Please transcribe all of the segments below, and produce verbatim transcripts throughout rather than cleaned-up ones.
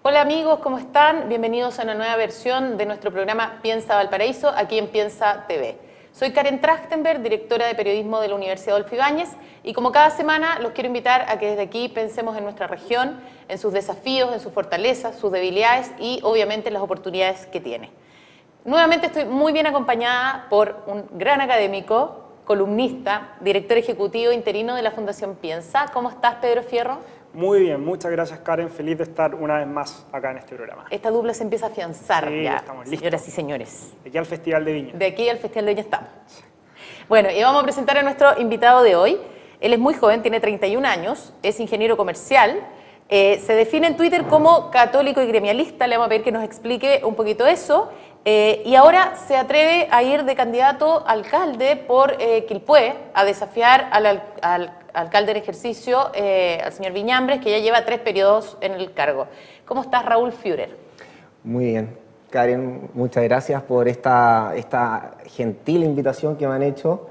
Hola amigos, ¿cómo están? Bienvenidos a una nueva versión de nuestro programa Piensa Valparaíso, aquí en Piensa T V. Soy Karen Trachtenberg, directora de periodismo de la Universidad Adolfo Ibáñez, y como cada semana los quiero invitar a que desde aquí pensemos en nuestra región, en sus desafíos, en sus fortalezas, sus debilidades y obviamente en las oportunidades que tiene. Nuevamente estoy muy bien acompañada por un gran académico, columnista, director ejecutivo interino de la Fundación Piensa. ¿Cómo estás, Pedro Fierro? Muy bien, muchas gracias, Karen. Feliz de estar una vez más acá en este programa. Esta dupla se empieza a afianzar sí, ya, estamos listos. Señoras y señores. De aquí al Festival de Viña. De aquí al Festival de Viña estamos. Bueno, y vamos a presentar a nuestro invitado de hoy. Él es muy joven, tiene treinta y un años, es ingeniero comercial, eh, se define en Twitter como católico y gremialista. Le vamos a pedir que nos explique un poquito eso. Eh, y ahora se atreve a ir de candidato a alcalde por eh, Quilpué, a desafiar al, al, al alcalde en ejercicio, eh, al señor Viñambres, que ya lleva tres periodos en el cargo. ¿Cómo estás, Raúl Führer? Muy bien. Karen, muchas gracias por esta, esta gentil invitación que me han hecho.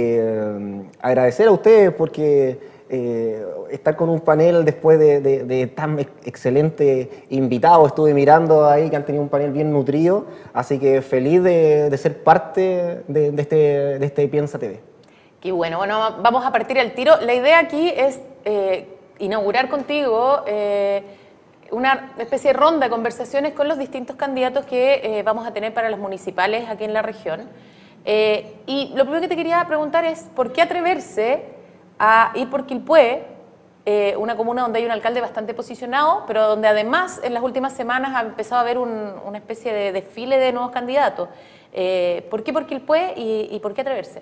Eh, agradecer a ustedes porque eh, estar con un panel después de, de, de tan excelente invitado, estuve mirando ahí que han tenido un panel bien nutrido, así que feliz de, de ser parte de, de, este, de este Piensa T V. Qué bueno, bueno, vamos a partir al tiro. La idea aquí es eh, inaugurar contigo eh, una especie de ronda de conversaciones con los distintos candidatos que eh, vamos a tener para las municipales aquí en la región. Eh, y lo primero que te quería preguntar es, ¿por qué atreverse a ir por Quilpué, eh, una comuna donde hay un alcalde bastante posicionado, pero donde además en las últimas semanas ha empezado a haber un, una especie de desfile de nuevos candidatos? Eh, ¿Por qué por Quilpué y, y por qué atreverse?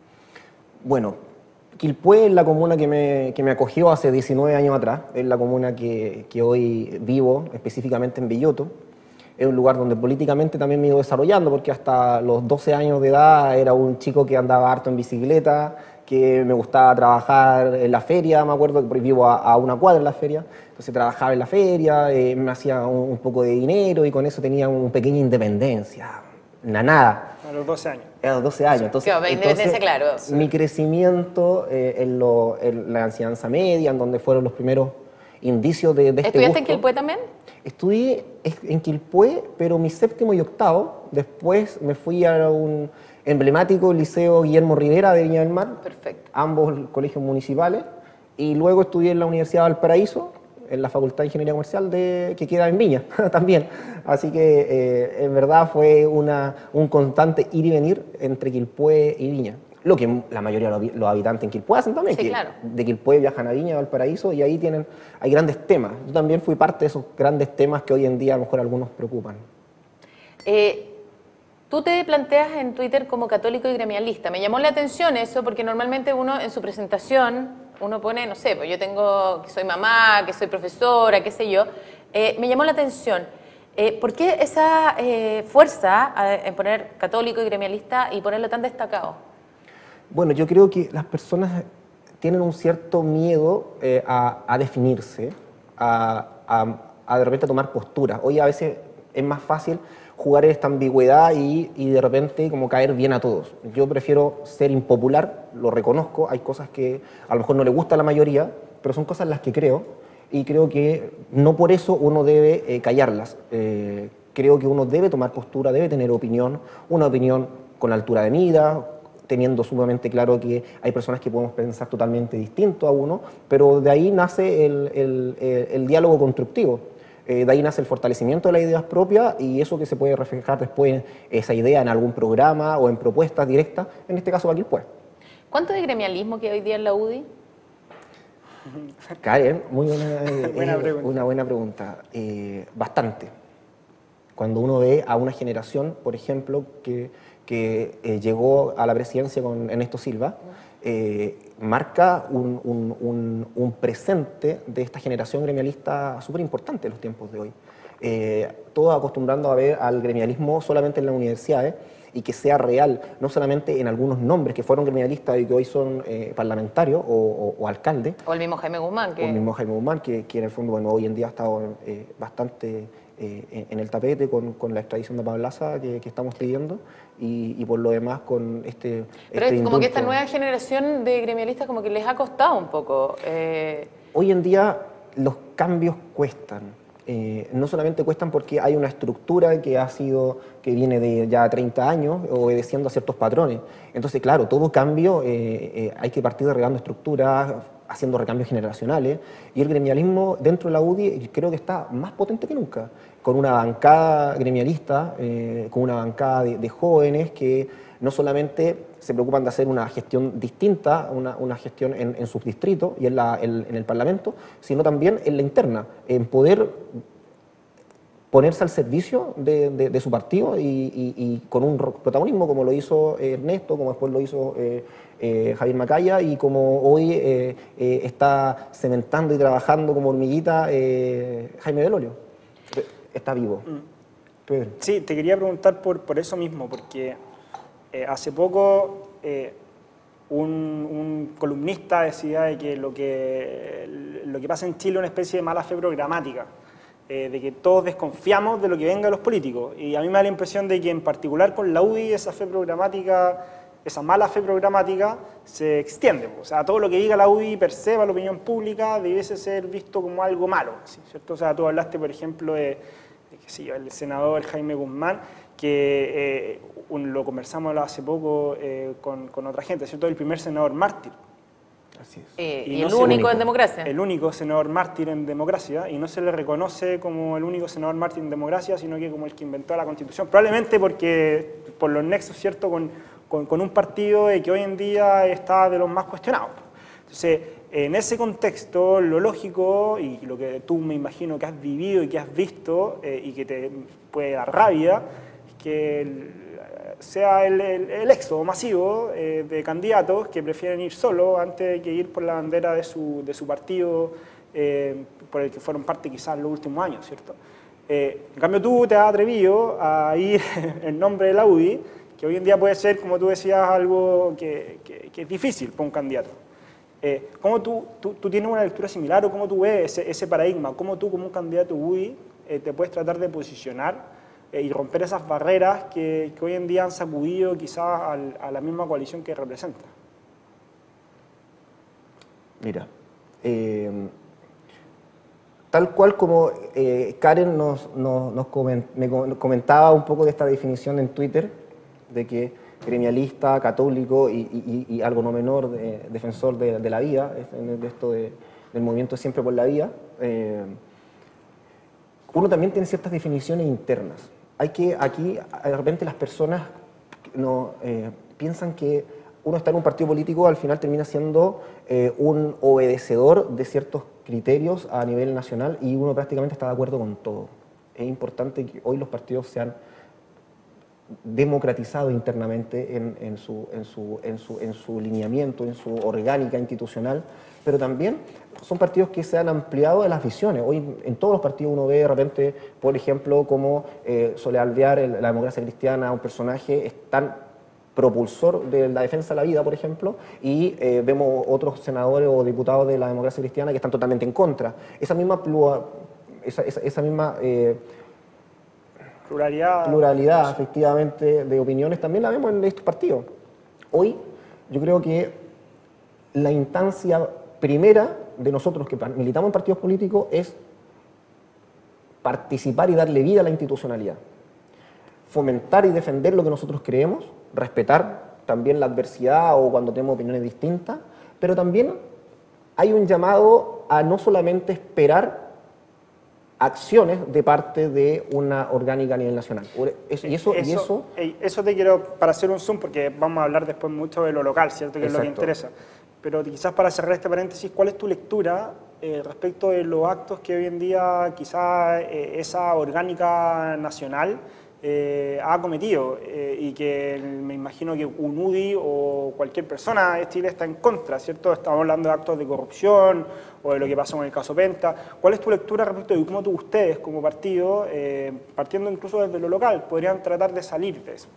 Bueno, Quilpué es la comuna que me, que me acogió hace diecinueve años atrás, es la comuna que, que hoy vivo, específicamente en Villoto. Es un lugar donde políticamente también me he ido desarrollando, porque hasta los doce años de edad era un chico que andaba harto en bicicleta, que me gustaba trabajar en la feria, me acuerdo que vivo a, a una cuadra en la feria, entonces trabajaba en la feria, eh, me hacía un, un poco de dinero y con eso tenía una pequeña independencia, una nada. A los doce años. A los doce años. Entonces, claro, independencia, claro. Mi crecimiento eh, en, lo, en la enseñanza media, en donde fueron los primeros indicios de, de este ¿Estudiaste gusto. en Quilpué también? Estudié en Quilpué, pero mi séptimo y octavo. Después me fui a un emblemático liceo Guillermo Rivera de Viña del Mar. Perfecto. Ambos colegios municipales. Y luego estudié en la Universidad de Valparaíso, en la Facultad de Ingeniería Comercial, de, que queda en Viña también. Así que eh, en verdad fue una, un constante ir y venir entre Quilpué y Viña. Lo que la mayoría de los habitantes en Quilpué hacen también, sí, que claro. De Quilpué viajan a Viña, a Valparaíso, y ahí tienen, hay grandes temas. Yo también fui parte de esos grandes temas que hoy en día a lo mejor algunos preocupan. Eh, tú te planteas en Twitter como católico y gremialista. Me llamó la atención eso porque normalmente uno en su presentación, uno pone, no sé, pues yo tengo que soy mamá, que soy profesora, qué sé yo. Eh, me llamó la atención. Eh, ¿Por qué esa eh, fuerza en poner católico y gremialista y ponerlo tan destacado? Bueno, yo creo que las personas tienen un cierto miedo eh, a, a definirse, a, a, a de repente tomar postura. Hoy a veces es más fácil jugar en esta ambigüedad y, y de repente como caer bien a todos. Yo prefiero ser impopular, lo reconozco, hay cosas que a lo mejor no le gusta a la mayoría, pero son cosas en las que creo, y creo que no por eso uno debe eh, callarlas. Eh, creo que uno debe tomar postura, debe tener opinión, una opinión con altura de mira, teniendo sumamente claro que hay personas que podemos pensar totalmente distinto a uno, pero de ahí nace el, el, el, el diálogo constructivo. Eh, de ahí nace el fortalecimiento de las ideas propias y eso que se puede reflejar después, esa idea en algún programa o en propuestas directas, en este caso aquí pues. ¿Cuánto de gremialismo que hay hoy día en la U D I? Karen, muy buena, eh, buena pregunta. Una buena pregunta. Eh, bastante. Cuando uno ve a una generación, por ejemplo, que, que eh, llegó a la presidencia con Ernesto Silva, eh, marca un, un, un, un presente de esta generación gremialista súper importante en los tiempos de hoy. Eh, todos acostumbrando a ver al gremialismo solamente en las universidades y que sea real, no solamente en algunos nombres que fueron gremialistas y que hoy son eh, parlamentarios o, o, o alcaldes. O el mismo Jaime Guzmán. Que... O el mismo Jaime Guzmán, que, que en el fondo bueno, hoy en día ha estado eh, bastante eh, en el tapete con, con la extradición de Pablo Laza que, que estamos pidiendo y, y por lo demás con este... Pero este es como indulto. que esta nueva generación de gremialistas como que les ha costado un poco. Eh... Hoy en día los cambios cuestan. eh, no solamente cuestan porque hay una estructura que ha sido, que viene de ya treinta años, obedeciendo a ciertos patrones. Entonces, claro, todo cambio eh, eh, hay que partir derribando estructuras, haciendo recambios generacionales, y el gremialismo dentro de la U D I creo que está más potente que nunca, con una bancada gremialista, eh, con una bancada de, de jóvenes que no solamente se preocupan de hacer una gestión distinta, una, una gestión en, en sus distritos y en, la, en, en el Parlamento, sino también en la interna, en poder ponerse al servicio de, de, de su partido y, y, y con un protagonismo como lo hizo Ernesto, como después lo hizo eh, eh, Javier Macaya y como hoy eh, eh, está cementando y trabajando como hormiguita eh, Jaime Belolio. Está vivo. Mm. Pedro. Sí, te quería preguntar por, por eso mismo, porque eh, hace poco eh, un, un columnista decía de que lo, que lo que pasa en Chile es una especie de mala fe programática. Eh, de que todos desconfiamos de lo que venga de los políticos. Y a mí me da la impresión de que en particular con la U D I esa fe programática, esa mala fe programática se extiende. O sea, todo lo que diga la U D I perceba la opinión pública debiese ser visto como algo malo, ¿sí? ¿Cierto? O sea, tú hablaste, por ejemplo, de, de que sí, el senador Jaime Guzmán, que eh, un, lo conversamos hace poco eh, con, con otra gente, ¿cierto? El primer senador mártir. Así es. Eh, Y y no el se- único único. en democracia. El único senador mártir en democracia, y no se le reconoce como el único senador mártir en democracia, sino que como el que inventó la Constitución, probablemente porque por los nexos, ¿cierto?, con, con, con un partido que hoy en día está de los más cuestionados. Entonces, en ese contexto, lo lógico, y lo que tú me imagino que has vivido y que has visto, eh, y que te puede dar rabia, es que el, sea el, el, el éxodo masivo eh, de candidatos que prefieren ir solo antes que ir por la bandera de su, de su partido, eh, por el que fueron parte quizás en los últimos años, ¿cierto? Eh, en cambio tú te has atrevido a ir en nombre de la U D I, que hoy en día puede ser, como tú decías, algo que, que, que es difícil para un candidato. Eh, ¿Cómo tú, tú, tú tienes una lectura similar o cómo tú ves ese, ese paradigma? ¿Cómo tú como un candidato U D I eh, te puedes tratar de posicionar y romper esas barreras que, que hoy en día han sacudido quizás al, a la misma coalición que representa? Mira, eh, tal cual como eh, Karen nos, nos, nos coment, me comentaba un poco de esta definición en Twitter, de que gremialista, católico y, y, y algo no menor, de, defensor de, de la vida, de esto de, del movimiento Siempre por la Vida, eh, uno también tiene ciertas definiciones internas. Hay que, aquí, de repente las personas no, eh, piensan que uno está en un partido político, al final termina siendo eh, un obedecedor de ciertos criterios a nivel nacional y uno prácticamente está de acuerdo con todo. Es importante que hoy los partidos sean democratizados internamente en, en, su, en, su, en, su, en su lineamiento, en su orgánica institucional, pero también son partidos que se han ampliado de las visiones. Hoy en todos los partidos uno ve de repente, por ejemplo, como eh, Soledad Alvear, el, la democracia cristiana, un personaje es tan propulsor de la defensa de la vida, por ejemplo, y eh, vemos otros senadores o diputados de la democracia cristiana que están totalmente en contra. Esa misma, plura, esa, esa, esa misma eh, Pluralidad. pluralidad, efectivamente, de opiniones también la vemos en estos partidos. Hoy yo creo que la instancia primera de nosotros que militamos en partidos políticos es participar y darle vida a la institucionalidad. Fomentar y defender lo que nosotros creemos, respetar también la adversidad o cuando tenemos opiniones distintas, pero también hay un llamado a no solamente esperar acciones de parte de una orgánica a nivel nacional. Eso, y eso, eso, y eso, ey, eso te quiero, para hacer un zoom, porque vamos a hablar después mucho de lo local, ¿cierto? Que Exacto. es lo que interesa. Pero quizás para cerrar este paréntesis, ¿cuál es tu lectura eh, respecto de los actos que hoy en día quizás eh, esa orgánica nacional eh, ha cometido eh, y que me imagino que un U D I o cualquier persona de Chile está en contra, ¿cierto? Estamos hablando de actos de corrupción o de lo que pasó en el caso Penta. ¿Cuál es tu lectura respecto de cómo tú, ustedes como partido, eh, partiendo incluso desde lo local, podrían tratar de salir de eso?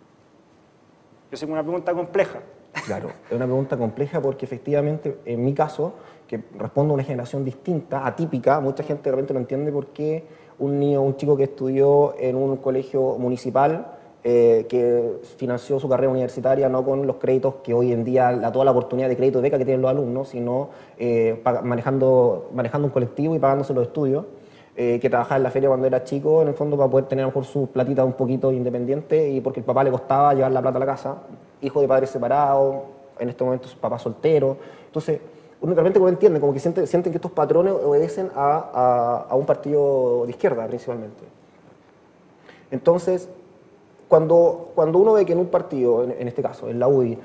Yo sé que es una pregunta compleja. claro, es una pregunta compleja porque efectivamente, en mi caso, que respondo a una generación distinta, atípica, mucha gente de repente no entiende por qué un niño, un chico que estudió en un colegio municipal, eh, que financió su carrera universitaria no con los créditos que hoy en día, la, toda la oportunidad de crédito de beca que tienen los alumnos, sino eh, manejando, manejando un colectivo y pagándose los estudios, eh, que trabajaba en la feria cuando era chico, en el fondo para poder tener a lo mejor su platita un poquito independiente y porque el papá le costaba llevar la plata a la casa, hijo de padres separados, en este momento su papá soltero. Entonces, uno realmente como entiende, como que siente, sienten que estos patrones obedecen a, a, a un partido de izquierda principalmente. Entonces, cuando, cuando uno ve que en un partido, en, en este caso, en la U D I,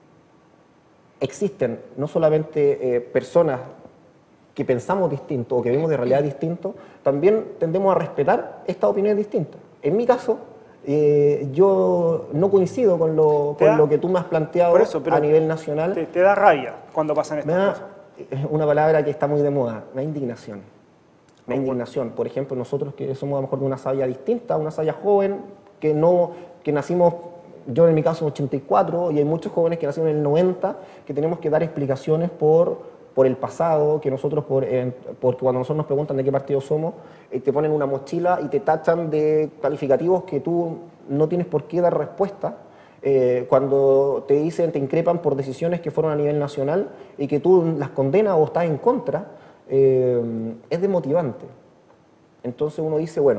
existen no solamente eh, personas que pensamos distinto o que vemos de realidad distinto, también tendemos a respetar estas opiniones distintas. En mi caso, eh, yo no coincido con, lo, con da, lo que tú me has planteado por eso, a nivel nacional. Te, te da rabia cuando pasan estas me da, cosas. Una palabra que está muy de moda, me da indignación. Me da indignación. Por ejemplo, nosotros que somos a lo mejor de una saya distinta, una saya joven, que, no, que nacimos, yo en mi caso en ochenta y cuatro, y hay muchos jóvenes que nacieron en el noventa, que tenemos que dar explicaciones por, por el pasado, que nosotros, por, eh, porque cuando nosotros nos preguntan de qué partido somos, eh, te ponen una mochila y te tachan de calificativos que tú no tienes por qué dar respuesta. Eh, cuando te dicen, te increpan por decisiones que fueron a nivel nacional y que tú las condenas o estás en contra, eh, es desmotivante. Entonces uno dice, bueno,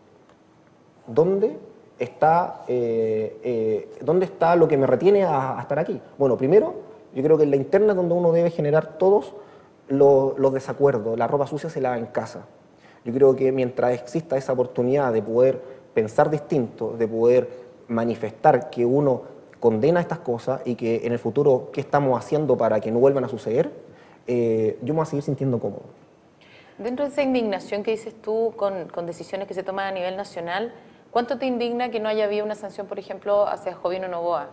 ¿dónde está, eh, eh, ¿dónde está lo que me retiene a, a estar aquí? Bueno, primero, yo creo que en la interna es donde uno debe generar todos los, los desacuerdos. La ropa sucia se lava en casa. Yo creo que mientras exista esa oportunidad de poder pensar distinto, de poder manifestar que uno condena estas cosas y que en el futuro qué estamos haciendo para que no vuelvan a suceder, eh, yo me voy a seguir sintiendo cómodo. Dentro de esa indignación que dices tú con, con decisiones que se toman a nivel nacional, ¿cuánto te indigna que no haya habido una sanción, por ejemplo, hacia Jovino Novoa?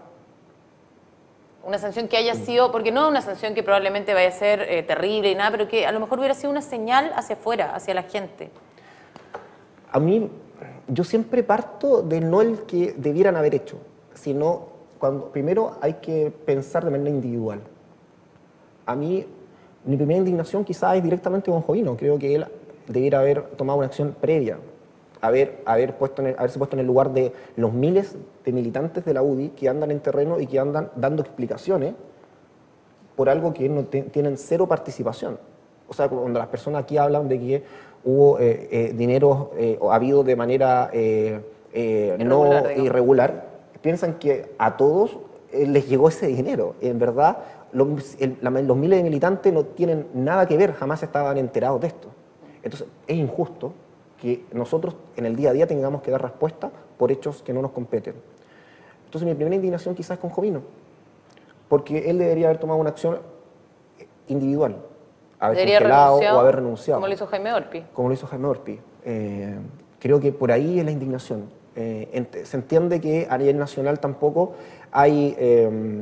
Una sanción que haya sido, porque no una sanción que probablemente vaya a ser eh, terrible y nada, pero que a lo mejor hubiera sido una señal hacia afuera, hacia la gente. A mí, yo siempre parto de no el que debieran haber hecho, sino cuando primero hay que pensar de manera individual. A mí, mi primera indignación quizás es directamente con Jovino. Creo que él debiera haber tomado una acción previa, haber, haber puesto en el, haberse puesto en el lugar de los miles de militantes de la U D I que andan en terreno y que andan dando explicaciones por algo que no te, tienen cero participación. O sea, cuando las personas aquí hablan de que hubo eh, eh, dinero eh, habido de manera eh, eh, irregular, no digamos. irregular, piensan que a todos eh, les llegó ese dinero. En verdad, los, el, la, los miles de militantes no tienen nada que ver, jamás estaban enterados de esto. Entonces, es injusto que nosotros en el día a día tengamos que dar respuesta por hechos que no nos competen. Entonces, mi primera indignación quizás es con Jovino, porque él debería haber tomado una acción individual, haber Debería congelado renunciado, o haber renunciado. como lo hizo Jaime Orpi. Como lo hizo Jaime Orpi. Eh, creo que por ahí es la indignación. Eh, ent se entiende que a nivel nacional tampoco hay, eh,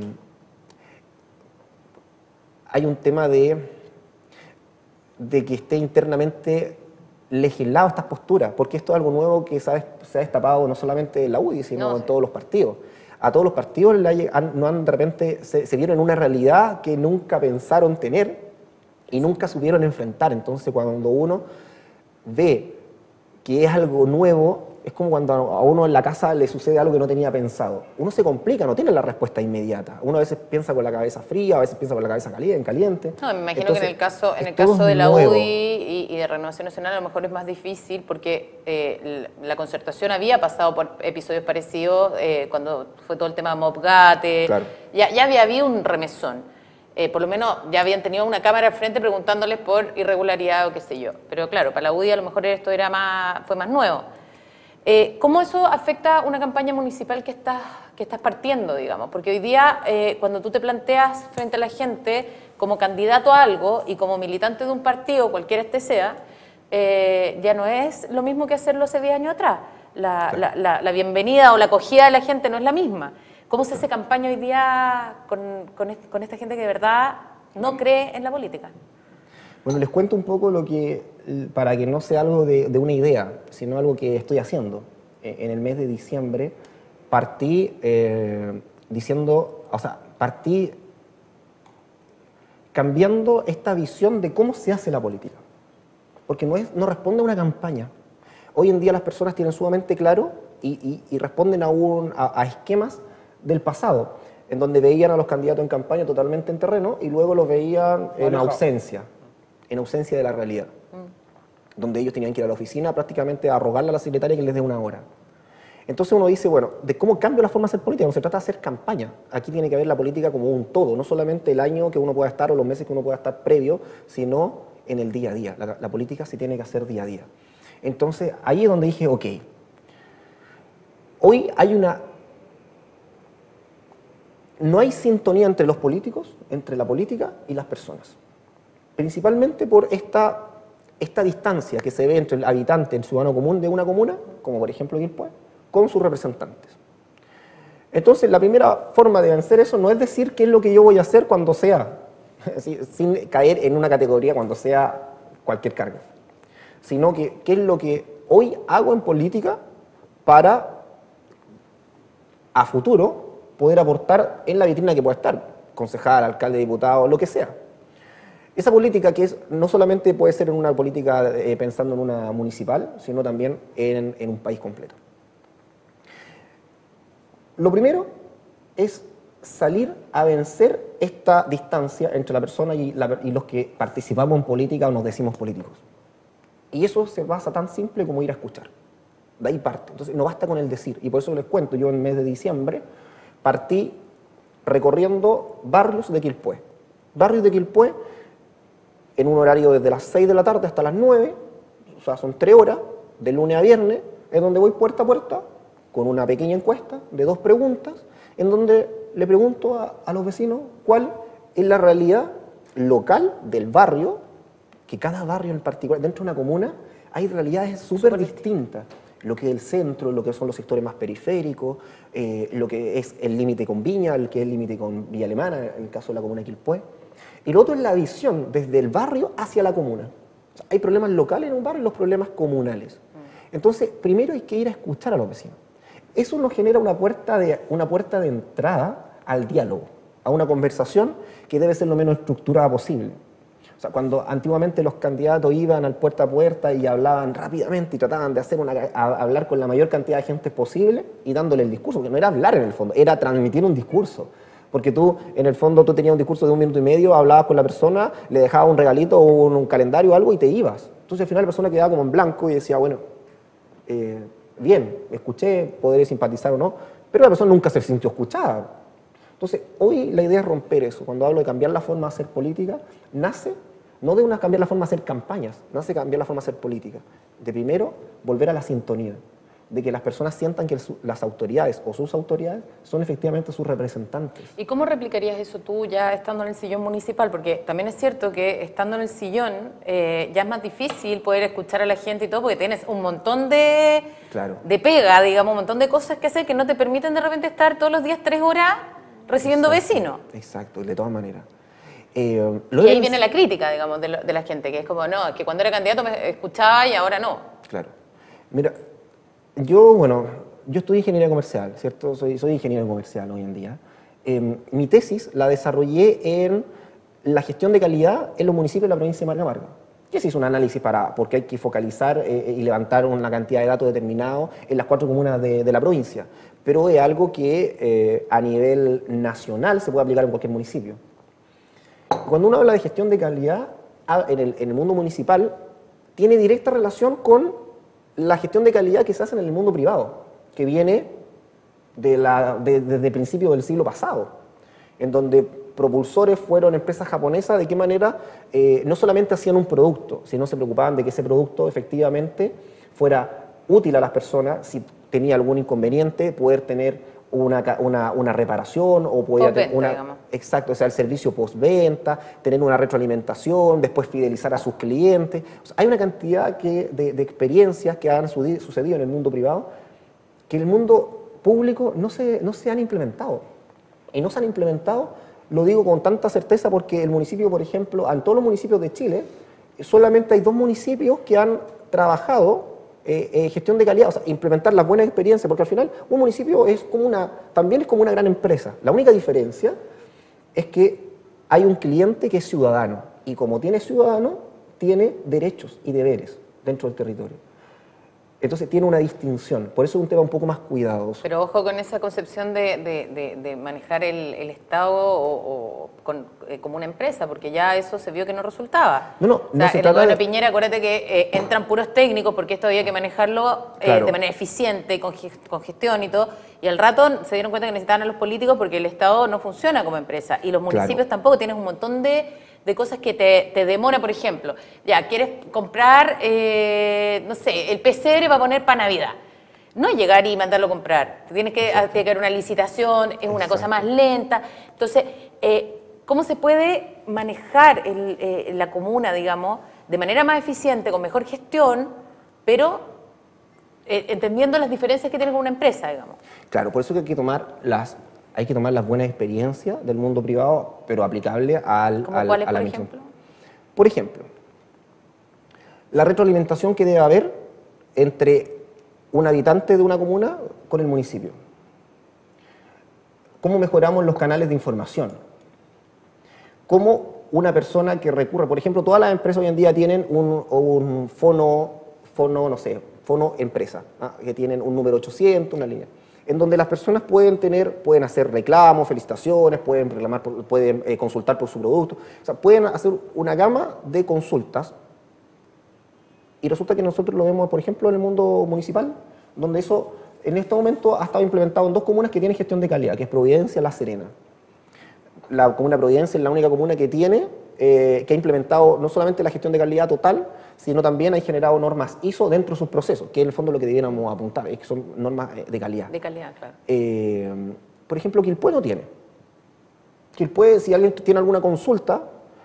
hay un tema de, de que esté internamente legislado estas posturas, porque esto es algo nuevo que se ha, se ha destapado no solamente en la U D I, sino No, en sí. todos los partidos. A todos los partidos le han, no han, de repente se, se vieron en una realidad que nunca pensaron tener y nunca supieron enfrentar. Entonces, cuando uno ve que es algo nuevo, es como cuando a uno en la casa le sucede algo que no tenía pensado. Uno se complica, no tiene la respuesta inmediata. Uno a veces piensa con la cabeza fría, a veces piensa con la cabeza caliente. caliente. No, me imagino Entonces, que en el caso, en es el todo caso de la nuevo. U D I y, y de Renovación Nacional a lo mejor es más difícil porque eh, la Concertación había pasado por episodios parecidos eh, cuando fue todo el tema de Mopgate. Claro. Ya, ya había habido un remesón. Eh, por lo menos ya habían tenido una cámara al frente preguntándoles por irregularidad o qué sé yo. Pero claro, para la U D I a lo mejor esto era más, fue más nuevo. Eh, ¿Cómo eso afecta una campaña municipal que estás, que estás partiendo, digamos? Porque hoy día, eh, cuando tú te planteas frente a la gente como candidato a algo y como militante de un partido, cualquiera este sea, eh, ya no es lo mismo que hacerlo hace diez años atrás. La, Claro. la, la, la bienvenida o la acogida de la gente no es la misma. ¿Cómo se hace campaña hoy día con, con, est- con esta gente que de verdad no cree en la política? Bueno, les cuento un poco lo que, para que no sea algo de, de una idea, sino algo que estoy haciendo. Eh, En el mes de diciembre partí eh, diciendo, o sea, partí cambiando esta visión de cómo se hace la política. Porque no, es, no responde a una campaña. Hoy en día las personas tienen sumamente claro y, y, y responden a, un, a, a esquemas del pasado, en donde veían a los candidatos en campaña totalmente en terreno y luego los veían en Alejado. ausencia, en ausencia de la realidad. donde ellos tenían que ir a la oficina prácticamente a rogarle a la secretaria que les dé una hora. Entonces uno dice, bueno, ¿de cómo cambio la forma de hacer política? No se trata de hacer campaña. Aquí tiene que ver la política como un todo, no solamente el año que uno pueda estar o los meses que uno pueda estar previo, sino en el día a día. La, la política se tiene que hacer día a día. Entonces ahí es donde dije, ok, hoy hay una... No hay sintonía entre los políticos, entre la política y las personas. Principalmente por esta, esta distancia que se ve entre el habitante, el ciudadano común de una comuna, como por ejemplo Quilpué, con sus representantes. Entonces, la primera forma de vencer eso no es decir qué es lo que yo voy a hacer cuando sea, sin caer en una categoría cuando sea cualquier cargo, sino que qué es lo que hoy hago en política para, a futuro, poder aportar en la vitrina que pueda estar, concejal, alcalde, diputado, lo que sea. Esa política que es, no solamente puede ser en una política eh, pensando en una municipal, sino también en, en un país completo. Lo primero es salir a vencer esta distancia entre la persona y, la, y los que participamos en política o nos decimos políticos. Y eso se basa tan simple como ir a escuchar. De ahí parte. Entonces no basta con el decir. Y por eso les cuento, yo en el mes de diciembre partí recorriendo barrios de Quilpué. Barrios de Quilpué en un horario desde las seis de la tarde hasta las nueve, o sea, son tres horas, de lunes a viernes, es donde voy puerta a puerta, con una pequeña encuesta de dos preguntas, en donde le pregunto a, a los vecinos cuál es la realidad local del barrio, que cada barrio en particular, dentro de una comuna, hay realidades súper distintas. Lo que es el centro, lo que son los sectores más periféricos, eh, lo que es el límite con Viña, el que es el límite con Villa Alemana, en el caso de la comuna de Quilpué. Y lo otro es la visión desde el barrio hacia la comuna. O sea, hay problemas locales en un barrio y los problemas comunales. Entonces, primero hay que ir a escuchar a los vecinos. Eso nos genera una puerta de, una puerta de entrada al diálogo, a una conversación que debe ser lo menos estructurada posible. O sea, cuando antiguamente los candidatos iban al puerta a puerta y hablaban rápidamente y trataban de hacer una, a, hablar con la mayor cantidad de gente posible y dándole el discurso, porque no era hablar en el fondo, era transmitir un discurso. Porque tú, en el fondo, tú tenías un discurso de un minuto y medio, hablabas con la persona, le dejabas un regalito o un, un calendario o algo y te ibas. Entonces al final la persona quedaba como en blanco y decía, bueno, eh, bien, escuché, podré simpatizar o no, pero la persona nunca se sintió escuchada. Entonces, hoy la idea es romper eso. Cuando hablo de cambiar la forma de hacer política, nace no de una cambiar la forma de hacer campañas, nace cambiar la forma de hacer política. De primero, volver a la sintonía, de que las personas sientan que las autoridades o sus autoridades son efectivamente sus representantes. ¿Y cómo replicarías eso tú ya estando en el sillón municipal? Porque también es cierto que estando en el sillón eh, ya es más difícil poder escuchar a la gente y todo, porque tienes un montón de, claro. de pega, digamos, un montón de cosas que hacer que no te permiten de repente estar todos los días tres horas recibiendo exacto, vecinos. Exacto, de todas maneras. Eh, lo y ahí viene la crítica, digamos, de, lo, de la gente, que es como, no, que cuando era candidato me escuchaba y ahora no. Claro. Mira, yo, bueno, yo estudié ingeniería comercial, ¿cierto? Soy, soy ingeniero comercial hoy en día. Eh, mi tesis la desarrollé en la gestión de calidad en los municipios de la provincia de Marga Marga. Y se hizo un análisis para, porque hay que focalizar eh, y levantar una cantidad de datos determinados en las cuatro comunas de, de la provincia. Pero es algo que eh, a nivel nacional se puede aplicar en cualquier municipio. Cuando uno habla de gestión de calidad en el, en el mundo municipal, tiene directa relación con la gestión de calidad que se hace en el mundo privado, que viene de la, de, desde principios del siglo pasado, en donde propulsores fueron empresas japonesas, de qué manera eh, no solamente hacían un producto, sino se preocupaban de que ese producto efectivamente fuera útil a las personas, si tenía algún inconveniente, poder tener una, una, una reparación o poder tener una... Digamos. Exacto, o sea, el servicio postventa, tener una retroalimentación, después fidelizar a sus clientes. O sea, hay una cantidad que, de, de experiencias que han sucedido en el mundo privado que en el mundo público no se, no se han implementado. Y no se han implementado, lo digo con tanta certeza porque el municipio, por ejemplo, en todos los municipios de Chile, solamente hay dos municipios que han trabajado Eh, eh, gestión de calidad, o sea, implementar las buenas experiencias, porque al final un municipio es como una, también es como una gran empresa. La única diferencia es que hay un cliente que es ciudadano, y como tiene ciudadano, tiene derechos y deberes dentro del territorio. Entonces tiene una distinción, por eso es un tema un poco más cuidadoso. Pero ojo con esa concepción de, de, de, de manejar el, el Estado o, o con, eh, como una empresa, porque ya eso se vio que no resultaba. No, no, o sea, no se el trata gobierno de... Piñera, acuérdate que eh, entran puros técnicos porque esto había que manejarlo eh, Claro. de manera eficiente, con, con gestión y todo, y al rato se dieron cuenta que necesitaban a los políticos porque el Estado no funciona como empresa, y los municipios Claro. tampoco. Tienes un montón de... de cosas que te, te demora, por ejemplo, ya, quieres comprar, eh, no sé, el pesebre para poner para Navidad. No llegar y mandarlo a comprar. Tienes que hacer una licitación, es una Exacto. cosa más lenta. Entonces, eh, ¿cómo se puede manejar el, eh, la comuna, digamos, de manera más eficiente, con mejor gestión, pero eh, entendiendo las diferencias que tiene con una empresa, digamos? Claro, por eso que hay que tomar las... Hay que tomar las buenas experiencias del mundo privado, pero aplicable al, ¿Cómo al, cuáles, a la por misión. ejemplo? Por ejemplo, la retroalimentación que debe haber entre un habitante de una comuna con el municipio. ¿Cómo mejoramos los canales de información? ¿Cómo una persona que recurre, por ejemplo, todas las empresas hoy en día tienen un, un fono, fono, no sé, fono empresa, ¿ah? que tienen un número ochocientos, una línea, en donde las personas pueden tener, pueden hacer reclamos, felicitaciones, pueden reclamar, por, pueden eh, consultar por su producto, o sea, pueden hacer una gama de consultas. Y resulta que nosotros lo vemos, por ejemplo, en el mundo municipal, donde eso en este momento ha estado implementado en dos comunas que tienen gestión de calidad, que es Providencia y La Serena. La comuna de Providencia es la única comuna que tiene, eh, que ha implementado no solamente la gestión de calidad total, sino también ha generado normas I S O dentro de sus procesos, que en el fondo lo que debiéramos apuntar, es que son normas de calidad. De calidad, claro. Eh, por ejemplo, Quilpué no tiene. Quilpué, si alguien tiene alguna consulta,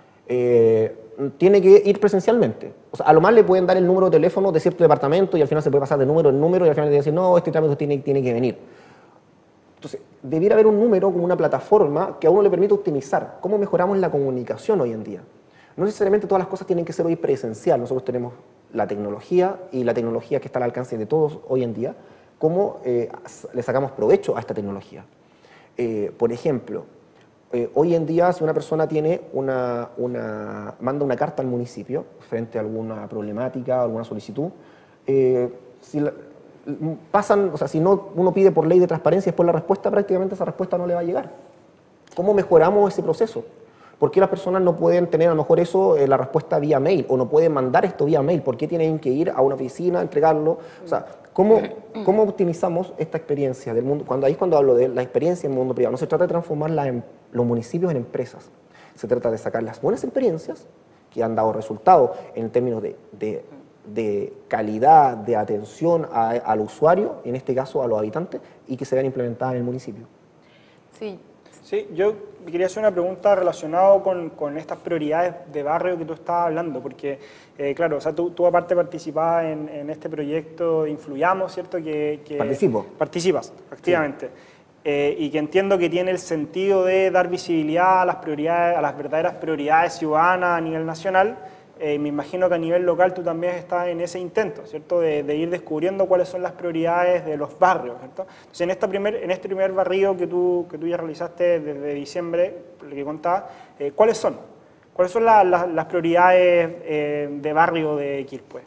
eh, tiene que ir presencialmente. O sea, a lo más le pueden dar el número de teléfono de cierto departamento y al final se puede pasar de número en número y al final le dicen, no, este trámite tiene, tiene que venir. Entonces, debiera haber un número como una plataforma que a uno le permita optimizar. ¿Cómo mejoramos la comunicación hoy en día? No necesariamente todas las cosas tienen que ser hoy presencial. Nosotros tenemos la tecnología y la tecnología que está al alcance de todos hoy en día. ¿Cómo eh, le sacamos provecho a esta tecnología? Eh, por ejemplo, eh, hoy en día si una persona tiene una, una, manda una carta al municipio frente a alguna problemática, alguna solicitud, eh, si la, pasan, o sea, si no uno pide por ley de transparencia y después la respuesta, prácticamente esa respuesta no le va a llegar. ¿Cómo mejoramos ese proceso? ¿Por qué las personas no pueden tener a lo mejor eso, eh, la respuesta vía mail, o no pueden mandar esto vía mail? ¿Por qué tienen que ir a una oficina, entregarlo? O sea, ¿cómo, cómo optimizamos esta experiencia del mundo? Cuando ahí es cuando hablo de la experiencia en el mundo privado. No se trata de transformar la, los municipios en empresas. Se trata de sacar las buenas experiencias que han dado resultados en términos de, de, de calidad, de atención a, al usuario, en este caso a los habitantes, y que se vean implementadas en el municipio. Sí. Sí, yo quería hacer una pregunta relacionada con, con estas prioridades de barrio que tú estabas hablando, porque, eh, claro, o sea, tú, tú aparte participabas en, en este proyecto Influyamos, ¿cierto? Que, que Participo. Participas, activamente. Sí. Eh, y que entiendo que tiene el sentido de dar visibilidad a las prioridades, a las verdaderas prioridades ciudadanas a nivel nacional. Eh, me imagino que a nivel local tú también estás en ese intento, ¿cierto? De, de ir descubriendo cuáles son las prioridades de los barrios, ¿cierto? Entonces, en, esta primer, en este primer barrio que tú, que tú ya realizaste desde diciembre, el que contabas, eh, ¿cuáles son? ¿Cuáles son la, la, las prioridades eh, de barrio de Quilpué?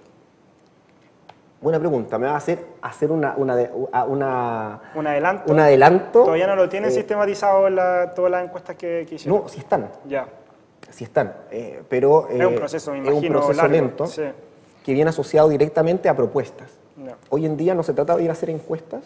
Buena pregunta. Me va a hacer, hacer una, una, una, ¿Un adelanto? Un adelanto. ¿Todavía no lo tienen eh, sistematizado en la, todas las encuestas que, que hicieron? No, sí están. Ya. Sí están, eh, pero eh, es un proceso, me imagino, es un proceso largo. lento, Sí. que viene asociado directamente a propuestas. No. Hoy en día no se trata de ir a hacer encuestas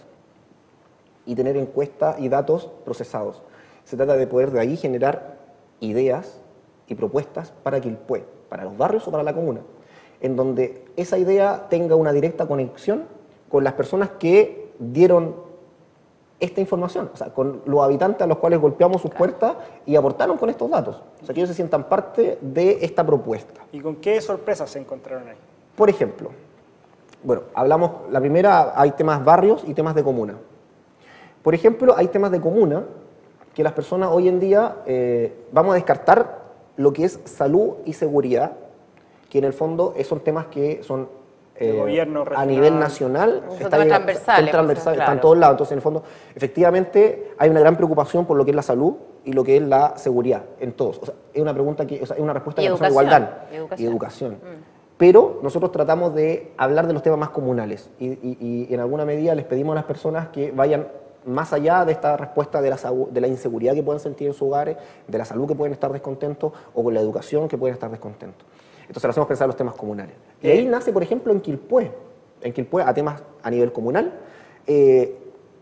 y tener encuestas y datos procesados. Se trata de poder de ahí generar ideas y propuestas para Quilpué, para los barrios o para la comuna, en donde esa idea tenga una directa conexión con las personas que dieron esta información, o sea, con los habitantes a los cuales golpeamos sus puertas y aportaron con estos datos. O sea, que ellos se sientan parte de esta propuesta. ¿Y con qué sorpresas se encontraron ahí? Por ejemplo, bueno, hablamos, la primera, hay temas barrios y temas de comuna. Por ejemplo, hay temas de comuna que las personas hoy en día, eh, vamos a descartar lo que es salud y seguridad, que en el fondo son temas que son Eh, gobierno regional, a nivel nacional, son está temas bien, transversales, son transversales, claro. están en todos lados. Entonces, en el fondo, efectivamente, hay una gran preocupación por lo que es la salud y lo que es la seguridad en todos. O sea, es una pregunta que, o sea, es una respuesta Y que educación, igualdad y educación. y educación. Mm. pero nosotros tratamos de hablar de los temas más comunales y, y, y en alguna medida les pedimos a las personas que vayan más allá de esta respuesta de la, de la inseguridad que pueden sentir en sus hogares, de la salud que pueden estar descontentos o con la educación que pueden estar descontentos. Entonces lo hacemos pensar en los temas comunales. Y ahí nace, por ejemplo, en Quilpué, en Quilpué a temas a nivel comunal, eh,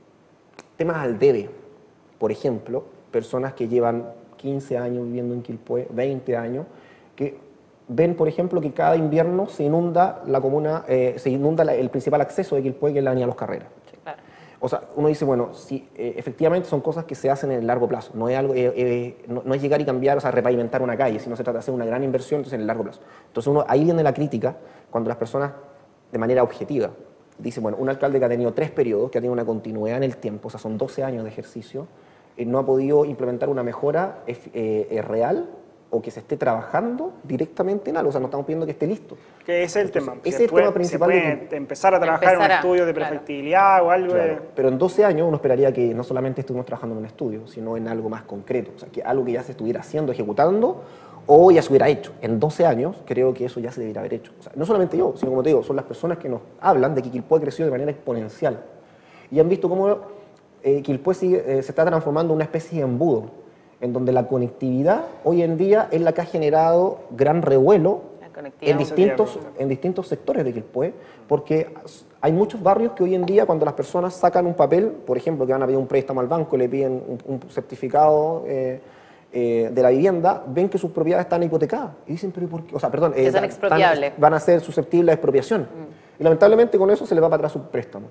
temas al debe, por ejemplo, personas que llevan quince años viviendo en Quilpué, veinte años, que ven, por ejemplo, que cada invierno se inunda la comuna, eh, se inunda la, el principal acceso de Quilpué, que es la avenida Los Carreras. Sí, claro. O sea, uno dice, bueno, sí, eh, efectivamente son cosas que se hacen en el largo plazo, no es, algo, eh, eh, no, no es llegar y cambiar, o sea, repavimentar una calle, sino se trata de hacer una gran inversión, entonces en el largo plazo. Entonces uno, ahí viene la crítica, cuando las personas, de manera objetiva, dicen, bueno, un alcalde que ha tenido tres periodos, que ha tenido una continuidad en el tiempo, o sea, son doce años de ejercicio, eh, no ha podido implementar una mejora eh, eh, real o que se esté trabajando directamente en algo, o sea, no estamos pidiendo que esté listo. Que ese es el Entonces, tema. ese Se es el puede, tema principal. Se puede de empezar a trabajar Empezar en un a- estudio de claro. perfectibilidad o algo. Claro, de- pero en doce años uno esperaría que no solamente estuvimos trabajando en un estudio, sino en algo más concreto, o sea, que algo que ya se estuviera haciendo, ejecutando, o ya se hubiera hecho. En doce años creo que eso ya se debería haber hecho. O sea, no solamente yo, sino como te digo, son las personas que nos hablan de que Quilpué ha crecido de manera exponencial. Y han visto cómo eh, Quilpué sigue, eh, se está transformando en una especie de embudo, en donde la conectividad hoy en día es la que ha generado gran revuelo La conectividad. en distintos, en distintos sectores de Quilpué, porque hay muchos barrios que hoy en día cuando las personas sacan un papel, por ejemplo, que van a pedir un préstamo al banco, le piden un, un certificado eh, eh, de la vivienda, ven que sus propiedades están hipotecadas. Y dicen, pero ¿por qué? O sea, perdón, Que son están- expropiables. van a ser susceptibles de expropiación. Y lamentablemente con eso se le va para atrás su préstamo.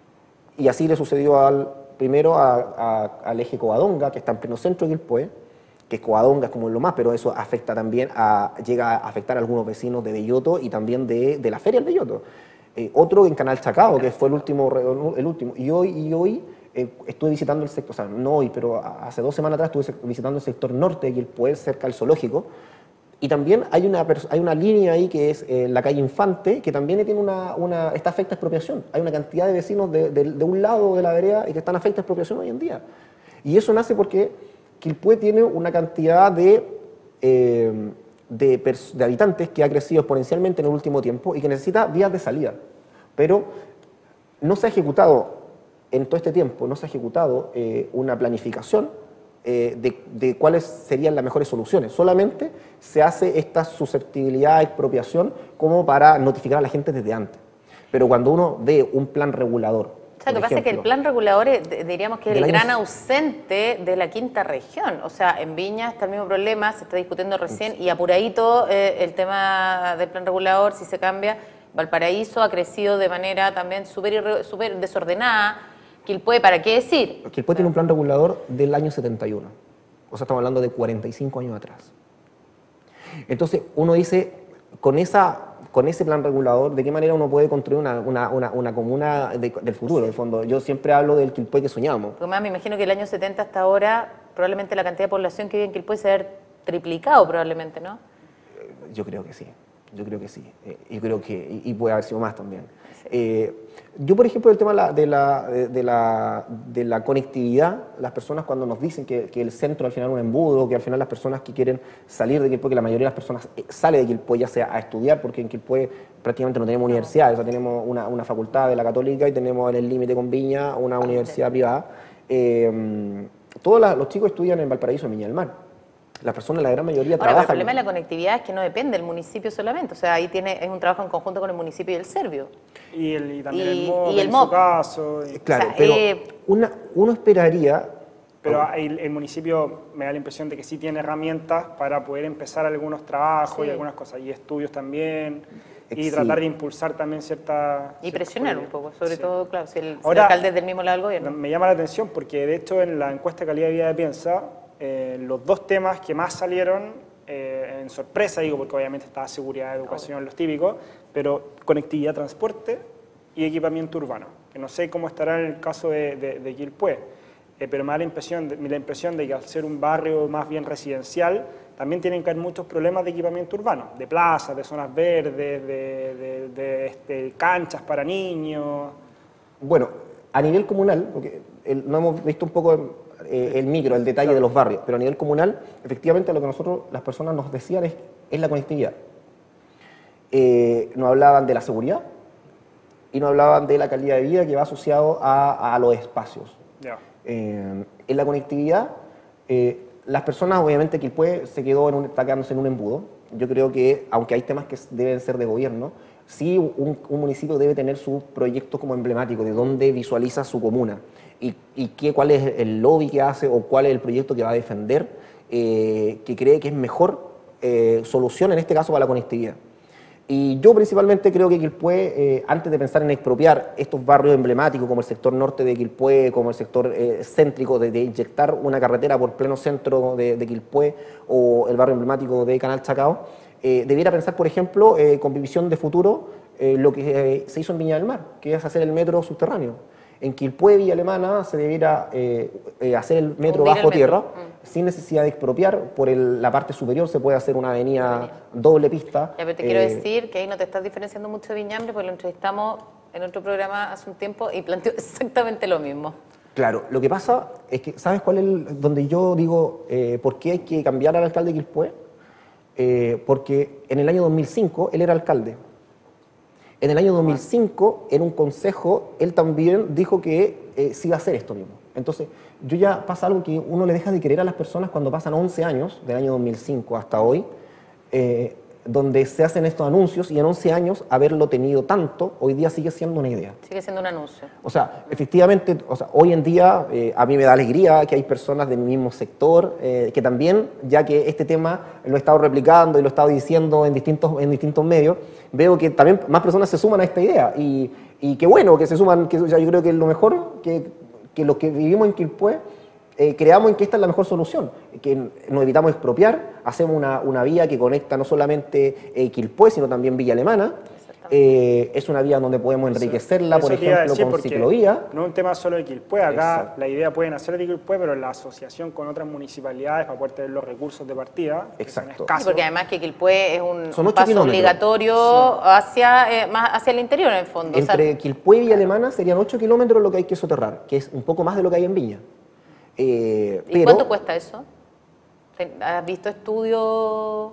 Y así le sucedió al, primero a- a- al eje Covadonga, que está en pleno centro de Quilpué, que Covadonga es como lo más, pero eso afecta también a, llega a afectar a algunos vecinos de Belloto y también de, de la feria del Belloto. Eh, otro en Canal Chacao, que fue el último. re- el último. Y hoy, y hoy eh, estuve visitando el sector, o sea, no hoy, pero a- hace dos semanas atrás estuve sec- visitando el sector norte de Quilpué, cerca del zoológico. Y también hay una, pers- hay una línea ahí que es eh, la calle Infante, que también tiene una, una, está afecta a expropiación. Hay una cantidad de vecinos de, de- de un lado de la vereda y que están afecta a expropiación hoy en día. Y eso nace porque Quilpué tiene una cantidad de, eh, de, pers- de habitantes que ha crecido exponencialmente en el último tiempo y que necesita vías de salida. Pero no se ha ejecutado, en todo este tiempo, no se ha ejecutado eh, una planificación eh, de, de cuáles serían las mejores soluciones. Solamente se hace esta susceptibilidad a expropiación como para notificar a la gente desde antes. Pero cuando uno ve un plan regulador, O sea, lo que por pasa es que el ejemplo, plan regulador es, de- diríamos que es del el año gran s- ausente de la quinta región. O sea, en Viña está el mismo problema, se está discutiendo recién, y apuradito eh, el tema del plan regulador, si se cambia, Valparaíso ha crecido de manera también súper irre- súper desordenada. Quilpué, ¿para qué decir? Quilpué tiene un plan regulador del año setenta y uno. O sea, estamos hablando de cuarenta y cinco años atrás. Entonces, uno dice, con, esa, con ese plan regulador, ¿de qué manera uno puede construir una, una, una, una comuna de- del futuro? En el fondo, yo siempre hablo del Quilpué que soñamos. Porque más me imagino que el año setenta hasta ahora, probablemente la cantidad de población que vive en Quilpué se haber triplicado probablemente, ¿no? Yo creo que sí, yo creo que sí. Eh, yo creo que, y, y puede haber sido más también. Eh, yo, por ejemplo, el tema de la, de, la, de, de la, de la conectividad, las personas cuando nos dicen que, que el centro al final es un embudo, que al final las personas que quieren salir de Quilpué, que la mayoría de las personas eh, sale de Quilpué ya sea a estudiar, porque en Quilpué prácticamente no tenemos universidades, o sea, tenemos una, una facultad de la Católica y tenemos en el límite con Viña una universidad privada. Eh, todos la- los chicos estudian en Valparaíso, en Viña del Mar. Las personas, la gran mayoría, Ahora, pero el trabajan. problema de la conectividad es que no depende del municipio solamente. O sea, ahí tiene, es un trabajo en conjunto con el municipio y el Servio. Y, el, y también Y- el MOP, y el en MOP. su caso. y- Claro, O sea, pero eh, una, uno esperaría. Pero el, el municipio me da la impresión de que sí tiene herramientas para poder empezar algunos trabajos Sí. y algunas cosas, y estudios también, y Sí. tratar de impulsar también ciertas... y presionar un poco, sobre Sí. todo, claro, si el, si el Ahora, alcalde es del mismo lado del gobierno. Me llama la atención porque de hecho en la encuesta de calidad de vida de Piensa, eh, los dos temas que más salieron eh, en sorpresa, digo, porque obviamente estaba seguridad, educación, los típicos, pero conectividad, transporte y equipamiento urbano, que no sé cómo estará en el caso de, de, de Quilpué, eh, pero me da la impresión, de, la impresión de que al ser un barrio más bien residencial, también tienen que haber muchos problemas de equipamiento urbano, de plazas, de zonas verdes, de, de, de, este, canchas para niños. Bueno, a nivel comunal, porque el- no hemos visto un poco eh, el micro, el detalle de los barrios, pero a nivel comunal, efectivamente lo que nosotros, las personas nos decían es, es la conectividad. eh, nos hablaban de la seguridad y nos hablaban de la calidad de vida que va asociado a, a los espacios. Ya. Eh, en la conectividad, eh, las personas, obviamente, Quilpué se quedó en un, está quedándose en un embudo. Yo creo que, aunque hay temas que deben ser de gobierno, sí un, un municipio debe tener su proyecto como emblemático, de dónde visualiza su comuna y, y qué, cuál es el lobby que hace o cuál es el proyecto que va a defender, eh, que cree que es mejor eh, solución, en este caso, para la conectividad. Y yo principalmente creo que Quilpué, eh, antes de pensar en expropiar estos barrios emblemáticos como el sector norte de Quilpué, como el sector eh, céntrico, de, de inyectar una carretera por pleno centro de, de Quilpué o el barrio emblemático de Canal Chacao, eh, debiera pensar, por ejemplo, eh, con visión de futuro, eh, lo que eh, se hizo en Viña del Mar, que es hacer el metro subterráneo. En Quilpué, Villa Alemana, se debiera eh, eh, hacer el metro Hundir bajo el metro. tierra, Mm. sin necesidad de expropiar. Por el- la parte superior se puede hacer una avenida doble pista. Ya, pero te quiero eh, decir que ahí no te estás diferenciando mucho de Viñambre, porque lo entrevistamos en otro programa hace un tiempo y planteó exactamente lo mismo. Claro, lo que pasa es que, ¿sabes cuál es el, donde yo digo eh, por qué hay que cambiar al alcalde de Quilpué? Eh, porque en el año dos mil cinco él era alcalde. En el año dos mil cinco, en un consejo, él también dijo que eh, sí iba a hacer esto mismo. Entonces, yo ya pasa algo que uno le deja de querer a las personas cuando pasan once años, del año dos mil cinco hasta hoy, eh, donde se hacen estos anuncios y en once años haberlo tenido tanto, hoy día sigue siendo una idea. Sigue siendo un anuncio. O sea, efectivamente, o sea, hoy en día eh, a mí me da alegría que hay personas del mismo sector eh, que también, ya que este tema lo he estado replicando y lo he estado diciendo en distintos, en distintos medios, veo que también más personas se suman a esta idea y, y qué bueno que se suman, que, o sea, yo creo que lo mejor que, que los que vivimos en Quilpué eh, creamos en que esta es la mejor solución, que nos evitamos expropiar, hacemos una, una vía que conecta no solamente eh, Quilpué, sino también Villa Alemana. Eh, es una vía donde podemos enriquecerla, Eso por te iba a ejemplo, decir, con porque ciclovía. No es un tema solo de Quilpué, acá Exacto. la idea puede nacer de Quilpué, pero la asociación con otras municipalidades para poder tener los recursos de partida, que son Exacto. escasos. Sí, porque además que Quilpué es un, Son un ocho paso kilómetros. obligatorio hacia, eh, más hacia el interior, en el fondo. O sea, Entre Quilpué y Villa Alemana serían ocho kilómetros lo que hay que soterrar, que es un poco más de lo que hay en Viña. Eh, ¿y pero cuánto cuesta eso? ¿Has visto estudios?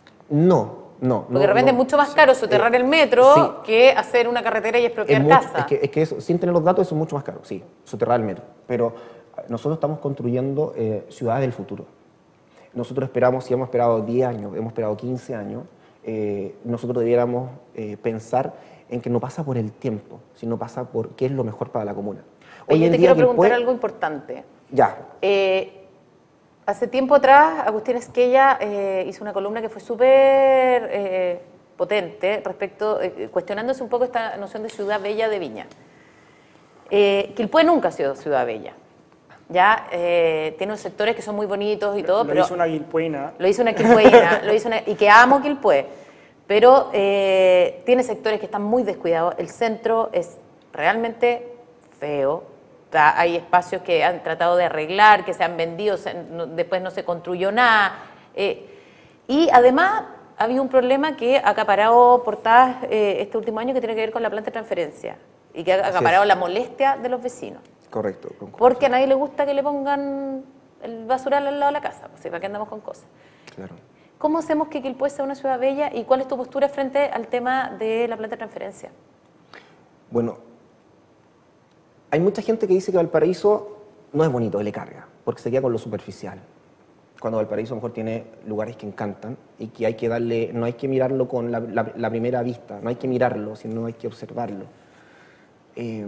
No, no. Porque no, de repente no. es mucho más caro soterrar Eh, el metro sí. que hacer una carretera y expropiar Es, mucho- casa. es que, es que eso, sin tener los datos, eso es mucho más caro, sí, soterrar el metro. Pero eh, nosotros estamos construyendo eh, ciudades del futuro. Nosotros esperamos, si hemos esperado diez años, hemos esperado quince años, eh, nosotros debiéramos eh, pensar en que no pasa por el tiempo, sino pasa por qué es lo mejor para la comuna. Oye, en te día quiero preguntar Quilpué- algo importante. Ya, Eh, hace tiempo atrás, Agustín Esquella eh, hizo una columna que fue súper eh, potente respecto, eh, cuestionándose un poco esta noción de ciudad bella de Viña. Eh, Quilpué nunca ha sido ciudad bella. Ya eh, tiene unos sectores que son muy bonitos y todo, Lo pero hizo una quilpuena. lo hizo una quilpueína, lo hizo una, y que amo Quilpué, pero eh, tiene sectores que están muy descuidados. El centro es realmente feo. O sea, hay espacios que han tratado de arreglar, que se han vendido, se- no- después no se construyó nada. Eh, y además había un problema que ha acaparado portadas eh, este último año que tiene que ver con la planta de transferencia y que ha Así acaparado es. la molestia de los vecinos. correcto. concuerdo. Porque a nadie le gusta que le pongan el basural al lado de la casa, pues, ¿para qué andamos con cosas? Claro. ¿Cómo hacemos que Quilpué sea una ciudad bella y cuál es tu postura frente al tema de la planta de transferencia? Bueno, hay mucha gente que dice que Valparaíso no es bonito, le carga, porque se queda con lo superficial. Cuando Valparaíso a lo mejor tiene lugares que encantan y que hay que darle, no hay que mirarlo con la, la- la primera vista, no hay que mirarlo, sino hay que observarlo. Eh,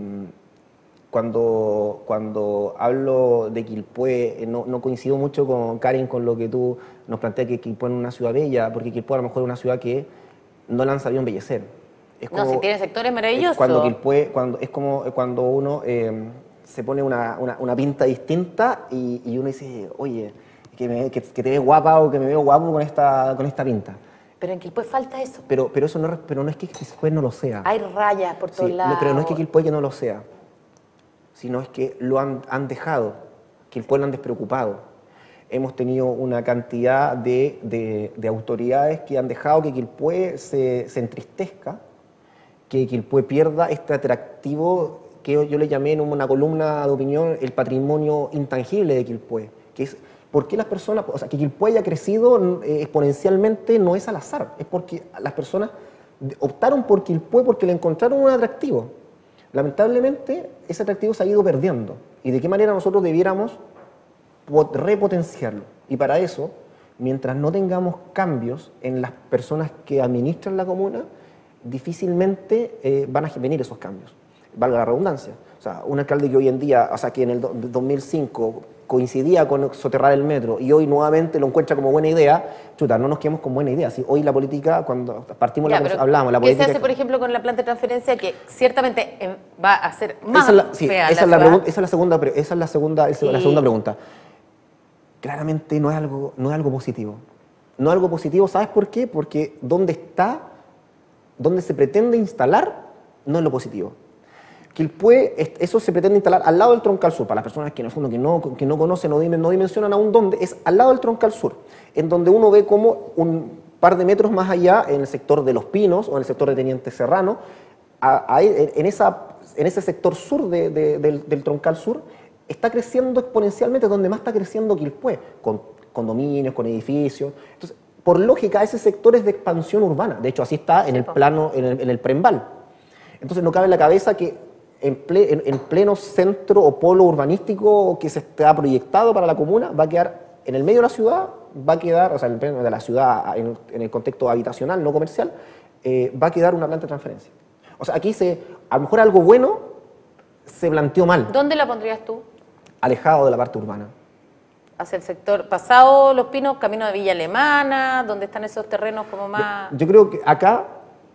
cuando, cuando hablo de Quilpué, eh, no, no coincido mucho con Karen con lo que tú nos planteas, que Quilpué es una ciudad bella, porque Quilpué a lo mejor es una ciudad que no la han sabido embellecer. Es No, si tiene sectores maravillosos. Cuando Quilpué, cuando, es como cuando uno eh, se pone una, una, una pinta distinta y, y uno dice, oye, que, me- que- que te ves guapa o que me veo guapo con esta, con esta pinta. Pero en Quilpué falta eso. Pero, pero eso no, es- pero no es que Quilpué no lo sea. Hay rayas por todos Sí, no, lados. pero no es que Quilpué que no lo sea, sino es que lo han, han dejado, Quilpué lo han despreocupado. Hemos tenido una cantidad de, de- de autoridades que han dejado que Quilpué se, se entristezca, que Quilpué pierda este atractivo que yo le llamé en una columna de opinión el patrimonio intangible de Quilpué, que es por qué las personas, o sea, que Quilpué haya crecido eh, exponencialmente no es al azar, es porque las personas optaron por Quilpué porque le encontraron un atractivo. Lamentablemente, ese atractivo se ha ido perdiendo. ¿Y de qué manera nosotros debiéramos repotenciarlo? Y para eso, mientras no tengamos cambios en las personas que administran la comuna, difícilmente eh, van a venir esos cambios. Valga la redundancia. O sea, un alcalde que hoy en día, o sea, que en el dos mil cinco coincidía con soterrar el metro y hoy nuevamente lo encuentra como buena idea, chuta, no nos quedemos con buena idea. ¿Sí? Hoy la política, cuando partimos ya, la hablamos, la ¿qué política... se hace, por ejemplo, con la planta de transferencia que ciertamente eh, va a ser más esa es la, sí, fea esa, la es la ciudad? esa es la segunda, esa es la segunda, esa es la Y- segunda pregunta. Claramente no es algo, no es algo positivo. No es algo positivo, ¿sabes por qué? Porque donde está, donde se pretende instalar, no es lo positivo. Quilpué, eso se pretende instalar al lado del Troncal Sur, para las personas que en el fondo que no, que no conocen o no dimensionan aún dónde, es al lado del Troncal Sur, en donde uno ve como un par de metros más allá, en el sector de Los Pinos o en el sector de Teniente Serrano, a, a, en, esa, en ese sector sur de, de, del, del Troncal Sur, está creciendo exponencialmente, donde más está creciendo Quilpué, con condominios, con edificios. Entonces, por lógica, ese sector es de expansión urbana. De hecho, así está en el plano, en el, en el Prembal. Entonces, no cabe en la cabeza que en, ple, en, en pleno centro o polo urbanístico que se está proyectado para la comuna, va a quedar en el medio de la ciudad, va a quedar, o sea, en el pleno de la ciudad, en, en el contexto habitacional, no comercial, eh, va a quedar una planta de transferencia. O sea, aquí se, a lo mejor algo bueno se planteó mal. ¿Dónde la pondrías tú? Alejado de la parte urbana. Hacia el sector, pasado Los Pinos, camino de Villa Alemana, donde están esos terrenos como más... Yo creo que acá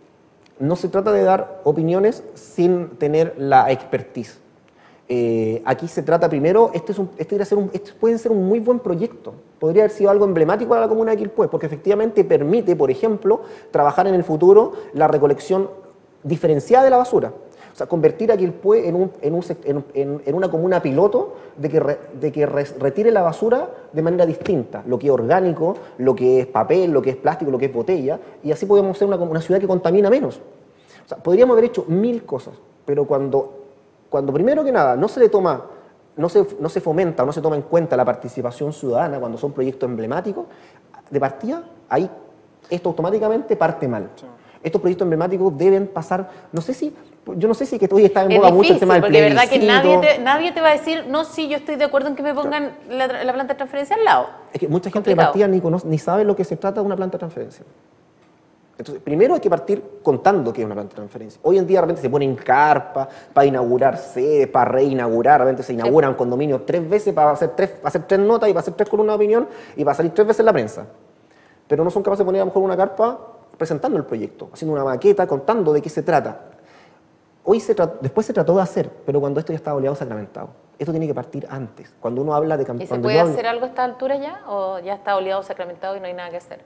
no se trata de dar opiniones sin tener la expertise. Eh, aquí se trata primero, este, es un, este, ser un, este puede ser un muy buen proyecto, podría haber sido algo emblemático para la comuna de Quilpué, porque efectivamente permite, por ejemplo, trabajar en el futuro la recolección diferenciada de la basura. O sea, convertir a Quilpué en, un, en, un, en, en, en una comuna piloto de que, re, de que re, retire la basura de manera distinta, lo que es orgánico, lo que es papel, lo que es plástico, lo que es botella, y así podemos ser una, una ciudad que contamina menos. O sea, podríamos haber hecho mil cosas, pero cuando, cuando primero que nada no se le toma, no se, no se fomenta o no se toma en cuenta la participación ciudadana cuando son proyectos emblemáticos, de partida, ahí esto automáticamente parte mal. Sí. Estos proyectos emblemáticos deben pasar, no sé si, yo no sé si que hoy está en boga mucho el tema del porque plebiscito. Porque verdad que nadie te, nadie te va a decir, no, sí, yo estoy de acuerdo en que me pongan la, la planta de transferencia al lado. Es que mucha gente de partida ni, conoce, ni sabe lo que se trata de una planta de transferencia. Entonces, primero hay que partir contando qué es una planta de transferencia. Hoy en día de repente se ponen carpas para inaugurar sedes, para reinaugurar, de repente se inauguran sí. condominios tres veces para hacer tres, para hacer tres notas y para hacer tres columnas de opinión y para salir tres veces en la prensa. Pero no son capaces de poner a lo mejor una carpa presentando el proyecto, haciendo una maqueta, contando de qué se trata. Hoy se trató, después se trató de hacer, pero cuando esto ya estaba oleado, sacramentado. Esto tiene que partir antes. Cuando uno habla de campaña. ¿Y se puede hacer hablo, algo a esta altura ya? ¿O ya está oleado, sacramentado y no hay nada que hacer?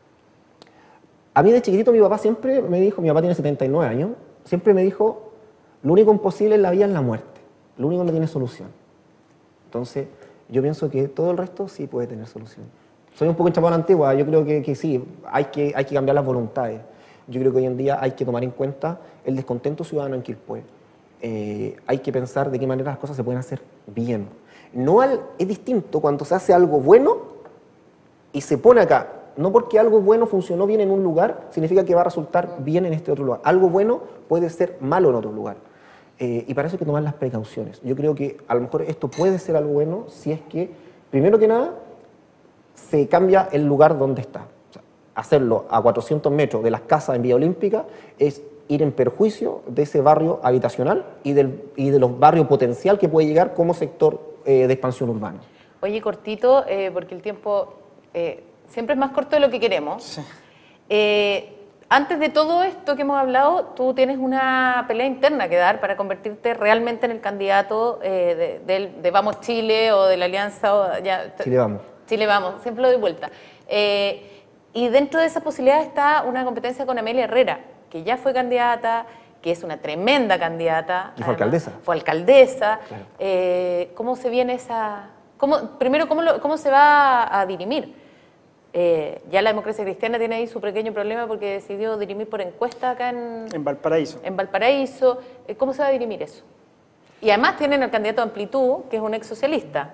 A mí de chiquitito mi papá siempre me dijo, mi papá tiene setenta y nueve años, siempre me dijo, lo único imposible en la vida es la muerte. Lo único que no tiene solución. Entonces, yo pienso que todo el resto sí puede tener solución. Soy un poco enchapado a la antigua, yo creo que, que sí, hay que, hay que cambiar las voluntades. Yo creo que hoy en día hay que tomar en cuenta el descontento ciudadano en Quilpué. Eh, hay que pensar de qué manera las cosas se pueden hacer bien. No al, es distinto cuando se hace algo bueno y se pone acá. No porque algo bueno funcionó bien en un lugar, significa que va a resultar bien en este otro lugar. Algo bueno puede ser malo en otro lugar. Eh, y para eso hay que tomar las precauciones. Yo creo que a lo mejor esto puede ser algo bueno si es que, primero que nada, se cambia el lugar donde está. O sea, hacerlo a cuatrocientos metros de las casas en Vía Olímpica es ir en perjuicio de ese barrio habitacional y, del, y de los barrios potencial que puede llegar como sector eh, de expansión urbana. Oye, cortito, eh, porque el tiempo eh, siempre es más corto de lo que queremos. Sí. Eh, antes de todo esto que hemos hablado, tú tienes una pelea interna que dar para convertirte realmente en el candidato eh, de, de, de Vamos Chile o de la Alianza. O ya, Chile Vamos. Chile Vamos, siempre lo doy vuelta. Eh, y dentro de esa posibilidad está una competencia con Amelia Herrera, que ya fue candidata, que es una tremenda candidata. Y fue además, alcaldesa. Fue alcaldesa. Claro. Eh, ¿Cómo se viene esa...? Cómo, primero, ¿cómo, lo, ¿cómo se va a dirimir? Eh, ya la Democracia Cristiana tiene ahí su pequeño problema porque decidió dirimir por encuesta acá en... En Valparaíso. En Valparaíso. Eh, ¿Cómo se va a dirimir eso? Y además tienen al candidato de Amplitud, que es un ex socialista.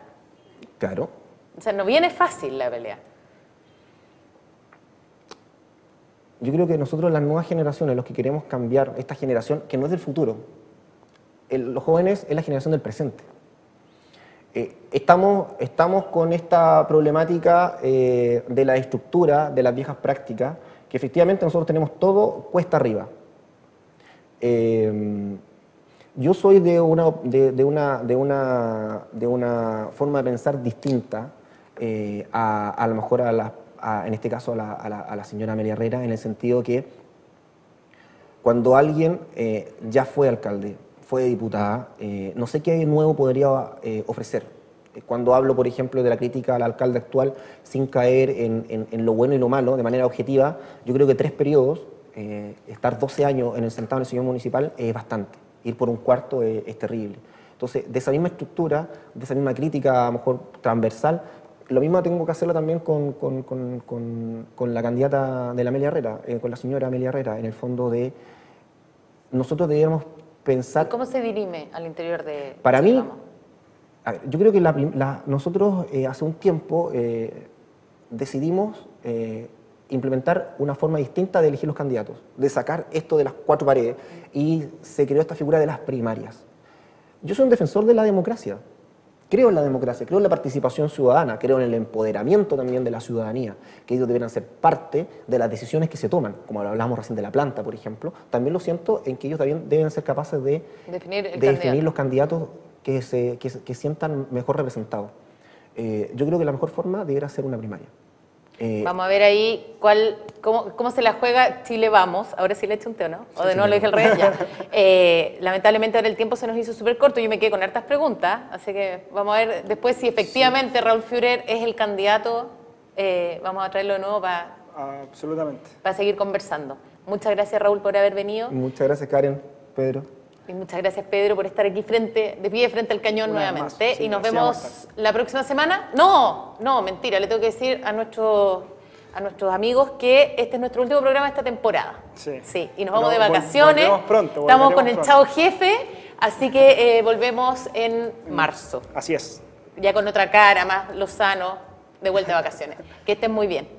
Claro. O sea, no viene fácil la pelea. Yo creo que nosotros, las nuevas generaciones, los que queremos cambiar esta generación, que no es del futuro, el, los jóvenes es la generación del presente. Eh, estamos, estamos con esta problemática eh, de la estructura, de las viejas prácticas, que efectivamente nosotros tenemos todo cuesta arriba. Eh, yo soy de una, de, de, una, de, una, de una forma de pensar distinta eh, a, a lo mejor a la, a, en este caso a la, a, la, a la señora Amelia Herrera, en el sentido que cuando alguien eh, ya fue alcalde, fue diputada, eh, no sé qué nuevo podría eh, ofrecer. Cuando hablo, por ejemplo, de la crítica al alcalde actual, sin caer en, en, en lo bueno y lo malo, de manera objetiva, yo creo que tres periodos, eh, estar doce años en el sentado en el sillón municipal es bastante. Ir por un cuarto es, es terrible. Entonces, de esa misma estructura, de esa misma crítica, a lo mejor transversal, lo mismo tengo que hacerlo también con, con, con, con, con la candidata de la Amelia Herrera, eh, con la señora Amelia Herrera, en el fondo de nosotros deberíamos pensar... ¿Cómo se dirime al interior de... Para mí, Vamos? a ver, yo creo que la, la, nosotros eh, hace un tiempo eh, decidimos eh, implementar una forma distinta de elegir los candidatos, de sacar esto de las cuatro paredes, y se creó esta figura de las primarias. Yo soy un defensor de la democracia, creo en la democracia, creo en la participación ciudadana, creo en el empoderamiento también de la ciudadanía, que ellos deberían ser parte de las decisiones que se toman, como hablamos recién de la planta, por ejemplo. También lo siento en que ellos también deben ser capaces de Definir, el de definir los candidatos que se que, que sientan mejor representados. Eh, yo creo que la mejor forma debería ser una primaria. Eh, Vamos a ver ahí cuál, cómo, cómo se la juega Chile Vamos. Ahora sí le he hecho un teo, ¿no? O de sí, nuevo sí, lo dije al revés, ya. Eh, lamentablemente ahora el tiempo se nos hizo súper corto. Yo me quedé con hartas preguntas, así que vamos a ver después si efectivamente sí. Raúl Führer es el candidato. Eh, vamos a traerlo de nuevo para, Absolutamente. para seguir conversando. Muchas gracias, Raúl, por haber venido. Muchas gracias, Karen, Pedro. Y muchas gracias, Pedro, por estar aquí frente, de pie frente al cañón Una nuevamente. Sí, y nos vemos la próxima semana. No, no, mentira, le tengo que decir a nuestros, a nuestros amigos que este es nuestro último programa de esta temporada. Sí. Sí, y nos vamos no, de vacaciones. Volvemos pronto. Estamos con el pronto. Chao Jefe, así que eh, volvemos en marzo. Así es. Ya con otra cara, más Lozano, de vuelta de vacaciones. Que estén muy bien.